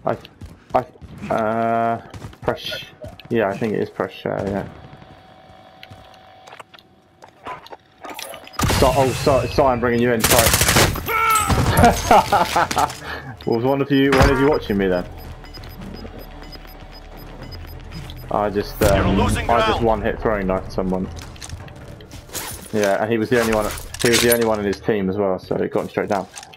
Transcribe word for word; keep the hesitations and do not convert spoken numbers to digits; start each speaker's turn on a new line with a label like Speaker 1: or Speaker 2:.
Speaker 1: I, I, uh, press. Yeah, I think it is press share. Yeah. So, oh, sorry, sorry, I'm bringing you in. Sorry. Was one of you, one of you watching me then? I just, um, I just one hit throwing knife someone. Yeah, and he was the only one. He was the only one in his team as well, so it got him straight down.